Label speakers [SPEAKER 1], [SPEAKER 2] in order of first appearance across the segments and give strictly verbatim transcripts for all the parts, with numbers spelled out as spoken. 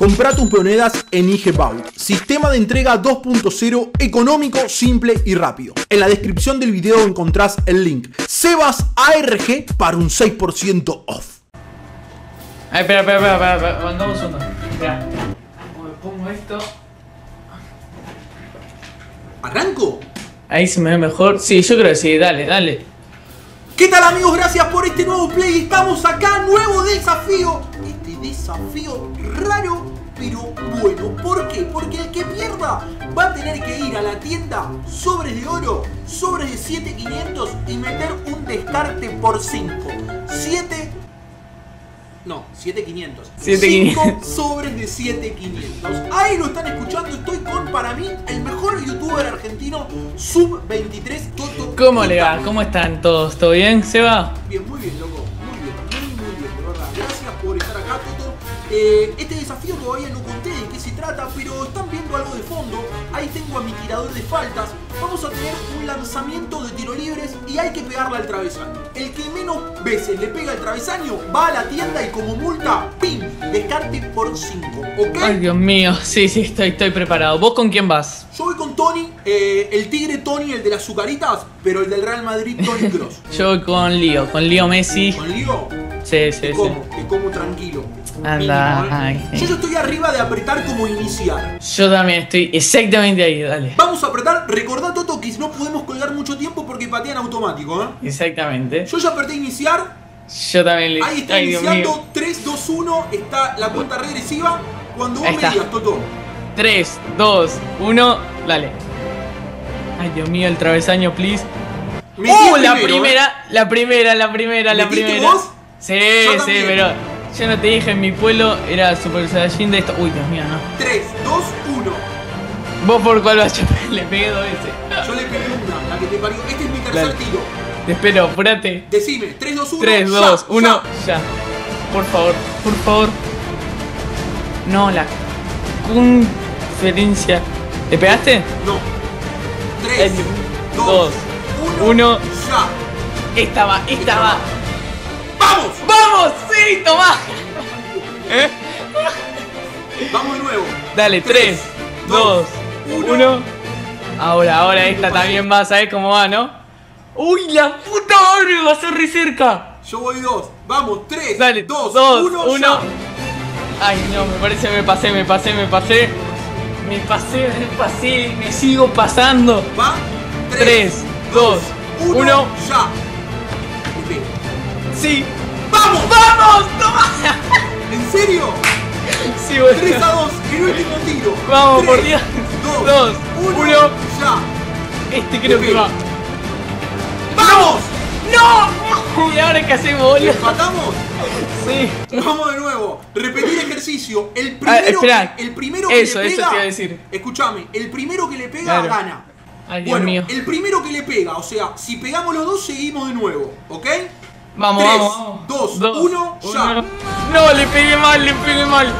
[SPEAKER 1] Comprá tus monedas en I G Vault. Sistema de entrega dos punto cero, económico, simple y rápido. En la descripción del video encontrás el link Sebas A R G para un seis por ciento off.
[SPEAKER 2] Ay, espera, espera, espera, espera, espera. Mandamos uno. Espera. Me pongo esto.
[SPEAKER 1] ¿Arranco?
[SPEAKER 2] Ahí se me ve mejor. Sí, yo creo que sí, dale, dale.
[SPEAKER 1] ¿Qué tal, amigos? Gracias por este nuevo play. Estamos acá, nuevo desafío. Este desafío raro, pero bueno. ¿Por qué? Porque el que pierda va a tener que ir a la tienda Sobres de Oro, sobres de siete mil quinientos y meter un descarte por cinco. siete... No, siete mil quinientos. cinco sobres de siete mil quinientos. Ahí lo están escuchando. Estoy con, para mí, el mejor youtuber argentino sub veintitrés, Toto.
[SPEAKER 2] ¿Cómo le va? ¿Cómo están todos? ¿Todo bien, Seba?
[SPEAKER 1] Bien, muy bien, loco. Muy bien, muy, muy bien, de verdad. Gracias por estar acá, Toto. Eh, este desafío todavía no conté de qué se trata, pero están viendo algo de fondo. Ahí tengo a mi tirador de faltas. Vamos a tener un lanzamiento de tiro libres y hay que pegarle al travesaño. El que menos veces le pega al travesaño va a la tienda y como multa, ¡pim! Descarte por cinco, ¿ok?
[SPEAKER 2] Ay, Dios mío. Sí, sí, estoy, estoy preparado. ¿Vos con quién vas?
[SPEAKER 1] Yo voy con Tony, eh, el tigre Tony, el de las azucaritas, pero el del Real Madrid, Tony Kroos.
[SPEAKER 2] Yo voy con Lío, con Lío Messi.
[SPEAKER 1] ¿Con Lío?
[SPEAKER 2] Sí, sí,
[SPEAKER 1] te
[SPEAKER 2] sí.
[SPEAKER 1] como, te como tranquilo.
[SPEAKER 2] Anda,
[SPEAKER 1] Mínimo, ¿eh?
[SPEAKER 2] ay,
[SPEAKER 1] Yo ya estoy arriba de apretar como iniciar.
[SPEAKER 2] Yo también estoy exactamente ahí, dale.
[SPEAKER 1] Vamos a apretar, recordá, Toto, que no podemos colgar mucho tiempo porque patean automático, ¿eh?
[SPEAKER 2] Exactamente.
[SPEAKER 1] Yo ya apreté iniciar.
[SPEAKER 2] Yo también le...
[SPEAKER 1] Ahí está
[SPEAKER 2] Ay, Dios mío.
[SPEAKER 1] iniciando. Tres, dos, uno. Está la cuenta regresiva. Cuando vos
[SPEAKER 2] Ahí
[SPEAKER 1] me
[SPEAKER 2] está.
[SPEAKER 1] digas, Toto.
[SPEAKER 2] tres, dos, uno, dale. Ay, Dios mío, el travesaño, please.
[SPEAKER 1] Metí
[SPEAKER 2] ¡Uh!
[SPEAKER 1] el
[SPEAKER 2] La
[SPEAKER 1] primero,
[SPEAKER 2] primera,
[SPEAKER 1] ¿eh?
[SPEAKER 2] la primera, la primera, la
[SPEAKER 1] ¿Metiste
[SPEAKER 2] primera.
[SPEAKER 1] vos?
[SPEAKER 2] Sí,
[SPEAKER 1] Yo
[SPEAKER 2] sí,
[SPEAKER 1] también.
[SPEAKER 2] pero yo no te dije, en mi pueblo era Super Saiyajin de esto. Uy, Dios mío, no.
[SPEAKER 1] tres, dos, uno.
[SPEAKER 2] ¿Vos por cuál vas? Yo le pegué dos veces.
[SPEAKER 1] Yo le pegué una, la que te parió. Este es mi tercer
[SPEAKER 2] Dale.
[SPEAKER 1] tiro.
[SPEAKER 2] Te espero, apúrate.
[SPEAKER 1] Decime, tres, dos, uno.
[SPEAKER 2] tres, dos, uno, ya. Por favor, por favor. No, la conferencia. ¿Le pegaste?
[SPEAKER 1] No. tres, dos,
[SPEAKER 2] dos,
[SPEAKER 1] uno.
[SPEAKER 2] uno.
[SPEAKER 1] Ya.
[SPEAKER 2] Estaba, estaba.
[SPEAKER 1] ¡Vamos!
[SPEAKER 2] ¡Vamos! ¡Sí, tomá! ¿Eh?
[SPEAKER 1] Vamos de nuevo.
[SPEAKER 2] Dale, tres, dos, uno. Ahora, ahora esta también va, ¿sabes cómo va, no? ¡Uy, la puta madre! Va a ser re cerca.
[SPEAKER 1] Yo voy dos. Vamos, tres,
[SPEAKER 2] Dale,
[SPEAKER 1] dos,
[SPEAKER 2] dos,
[SPEAKER 1] uno,
[SPEAKER 2] uno.
[SPEAKER 1] ya.
[SPEAKER 2] Ay, no, me parece que me pasé, me pasé, me pasé. Me pasé, me pasé, me sigo pasando.
[SPEAKER 1] Va.
[SPEAKER 2] tres, dos, uno.
[SPEAKER 1] Ya. Le pego.
[SPEAKER 2] Sí.
[SPEAKER 1] ¡Vamos!
[SPEAKER 2] ¡Vamos! ¡Toma!
[SPEAKER 1] ¿En serio?
[SPEAKER 2] Sí, bueno.
[SPEAKER 1] tres a dos, el último tiro.
[SPEAKER 2] Vamos,
[SPEAKER 1] tres,
[SPEAKER 2] por Dios.
[SPEAKER 1] dos,
[SPEAKER 2] Dos,
[SPEAKER 1] uno,
[SPEAKER 2] uno.
[SPEAKER 1] ya.
[SPEAKER 2] Este creo
[SPEAKER 1] Le
[SPEAKER 2] que
[SPEAKER 1] pego.
[SPEAKER 2] va.
[SPEAKER 1] ¡Vamos!
[SPEAKER 2] ¡No! ¿Y ahora qué hacemos, boludo?
[SPEAKER 1] ¿Empatamos?
[SPEAKER 2] Sí.
[SPEAKER 1] Vamos de nuevo. Repetir ejercicio. El primero,
[SPEAKER 2] Ah, espera.
[SPEAKER 1] que, el primero que
[SPEAKER 2] Eso,
[SPEAKER 1] le
[SPEAKER 2] eso
[SPEAKER 1] pega.
[SPEAKER 2] te iba a decir.
[SPEAKER 1] Escúchame, el primero que le pega
[SPEAKER 2] Claro.
[SPEAKER 1] gana.
[SPEAKER 2] Ay, Dios
[SPEAKER 1] Bueno,
[SPEAKER 2] mío.
[SPEAKER 1] el primero que le pega, o sea, si pegamos los dos, seguimos de nuevo, ¿ok?
[SPEAKER 2] Vamos,
[SPEAKER 1] Tres,
[SPEAKER 2] vamos, vamos.
[SPEAKER 1] dos, uno, ya.
[SPEAKER 2] No, le pegué mal, le pegué mal.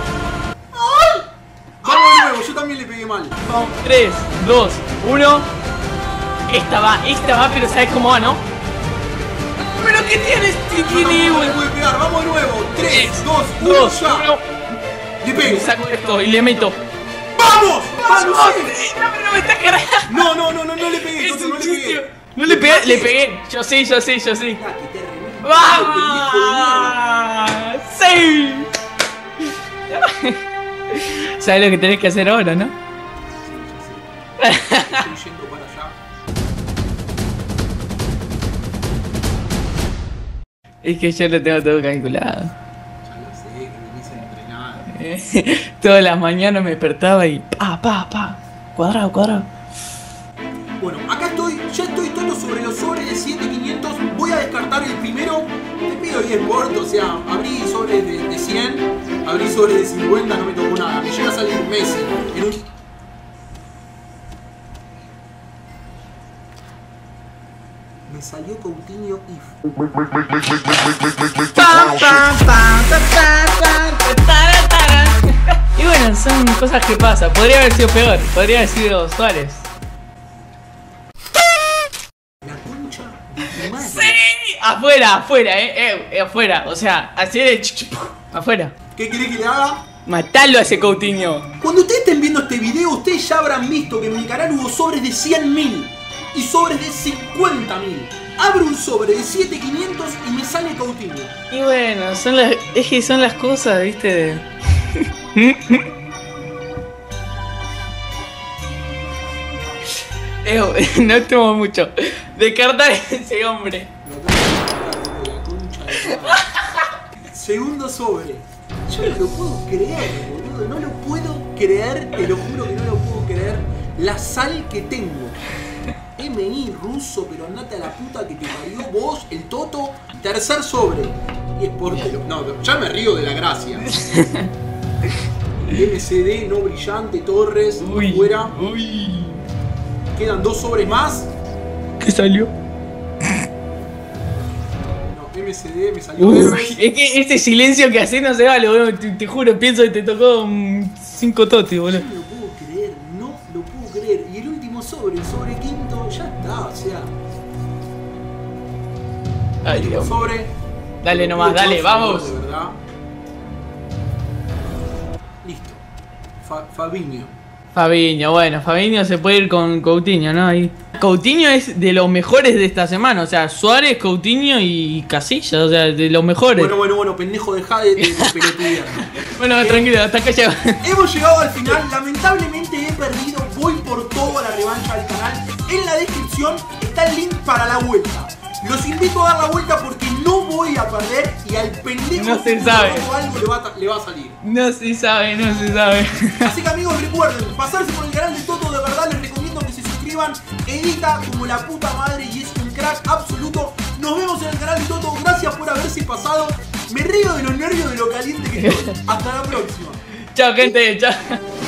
[SPEAKER 1] Vamos de nuevo, yo también le pegué mal.
[SPEAKER 2] Vamos, tres, dos, uno. Esta va, esta va, pero ¿sabes cómo va, no? ¿Pero qué tienes? ¿Qué
[SPEAKER 1] Yo
[SPEAKER 2] tiene,
[SPEAKER 1] tampoco le
[SPEAKER 2] güey?
[SPEAKER 1] pude pegar, vamos de nuevo. tres,
[SPEAKER 2] Tres,
[SPEAKER 1] dos, uno,
[SPEAKER 2] dos,
[SPEAKER 1] ya.
[SPEAKER 2] uno.
[SPEAKER 1] Le pego.
[SPEAKER 2] Saco esto y le meto.
[SPEAKER 1] ¡Vamos! ¡Vamos!
[SPEAKER 2] ¡Vamos!
[SPEAKER 1] sí!
[SPEAKER 2] No, pero me está cargando.
[SPEAKER 1] No, no, no, no, no le pegué,
[SPEAKER 2] Es
[SPEAKER 1] Toto,
[SPEAKER 2] un
[SPEAKER 1] no le
[SPEAKER 2] chiste.
[SPEAKER 1] pegué.
[SPEAKER 2] No le pegué, le pegué. Yo sí, yo sí, yo sí.
[SPEAKER 1] Ah, que te reviento,
[SPEAKER 2] ¡Vamos! ¡Sí! ¿Sabes lo que tenés que hacer ahora, no?
[SPEAKER 1] pendejo de mierda. Estoy yendo para allá.
[SPEAKER 2] Es que yo lo tengo todo calculado.
[SPEAKER 1] Ya lo sé, que venís entrenado.
[SPEAKER 2] Todas las mañanas me despertaba y pa, pa, pa. Cuadrado, cuadrado.
[SPEAKER 1] Bueno, acá estoy, ya estoy todo sobre los sobres de siete mil quinientos. Voy a descartar el primero. Te pido diez portos, o sea, abrí sobres de, de cien, abrí sobres de cincuenta, no me tocó nada. Me llega a salir Messi en un... Me salió Coutinho if.
[SPEAKER 2] Y bueno, son cosas que pasan. Podría haber sido peor. Podría haber sido Suárez.
[SPEAKER 1] La concha de tu madre.
[SPEAKER 2] ¡Sí! Afuera, afuera, eh, eh, eh, afuera. O sea, así de ch- ch- afuera.
[SPEAKER 1] ¿Qué querés que le haga?
[SPEAKER 2] Matalo a ese Coutinho.
[SPEAKER 1] Cuando ustedes estén viendo este video, ustedes ya habrán visto que en mi canal hubo sobres de cien mil y sobres de cincuenta mil. Abro un sobre de siete mil quinientos y me sale Coutinho.
[SPEAKER 2] Y bueno, son las, es que son las cosas, viste. eh, no estemos mucho. Descartar ese hombre.
[SPEAKER 1] Segundo sobre. Yo no lo puedo creer, boludo. No lo puedo creer, te lo juro que no lo puedo creer. La sal que tengo. M I ruso, pero andate a la puta que te parió vos, el Toto. Tercer sobre. Y es portero. No, ya me río de la gracia. M C D, no brillante, Torres,
[SPEAKER 2] uy,
[SPEAKER 1] fuera.
[SPEAKER 2] Uy.
[SPEAKER 1] Quedan dos sobres más.
[SPEAKER 2] ¿Qué salió?
[SPEAKER 1] No, M C D, me salió.
[SPEAKER 2] Uy, es que este silencio que haces no se vale, boludo. Te, te juro, pienso que te tocó um, cinco totes, boludo.
[SPEAKER 1] Yo no lo puedo creer, no lo puedo creer. Y el último sobre, el sobre quinto, ya está, o sea.
[SPEAKER 2] Ay, Dios.
[SPEAKER 1] Sobre.
[SPEAKER 2] Dale nomás, dale, vamos.
[SPEAKER 1] De verdad. Listo. Fa Fabinho.
[SPEAKER 2] Fabinho, bueno, Fabinho se puede ir con Coutinho, ¿no? Ahí. Coutinho es de los mejores de esta semana, o sea, Suárez, Coutinho y Casillas, o sea, de los mejores.
[SPEAKER 1] Bueno, bueno, bueno, pendejo, dejá de, de, de pelotudear.
[SPEAKER 2] Bueno, eh, tranquilo, hasta acá llegamos.
[SPEAKER 1] Hemos llegado al final, lamentablemente he perdido, voy por todo a la revancha del canal. En la descripción está el link para la vuelta. Los invito a dar la vuelta porque no voy a perder y al pendejo
[SPEAKER 2] no se sabe.
[SPEAKER 1] algo le va, a, le va a salir.
[SPEAKER 2] No se sabe, no se sabe.
[SPEAKER 1] Así que amigos, recuerden, pasarse por el canal de Toto, de verdad les recomiendo que se suscriban. Edita como la puta madre y es un crack absoluto. Nos vemos en el canal de Toto, gracias por haberse pasado. Me río de los nervios de lo caliente que estoy. Hasta la próxima.
[SPEAKER 2] Chao gente, chao.